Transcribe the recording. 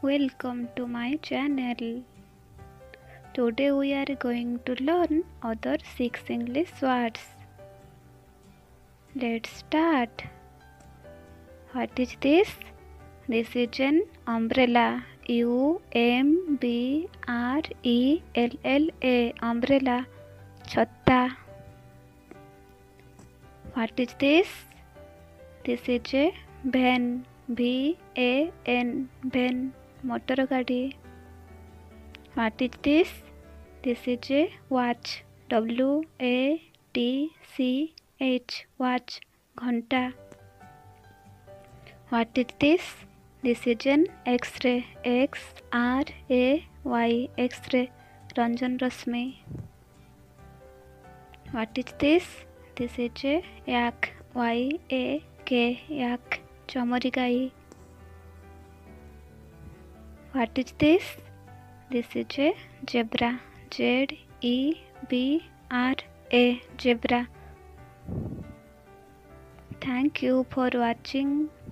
Welcome to my channel. Today we are going to learn other 6 English words. Let's start. What is this? This is an umbrella. U-M-B-R-E-L-L-A. Umbrella. Chhatta. What is this? This is a van. V-A-N. Van. Motor gadi. What is this? This is a watch. W-A-T-C-H. Watch. Ghanta. What is this? This is an X-ray. X-R-A-Y. X-ray. Ranjan Rasmi. What is this? This is a yak. Y-A-K. Yak. Chamari gai. What is this? This is a zebra. Z-E-B-R-A. Zebra. Thank you for watching.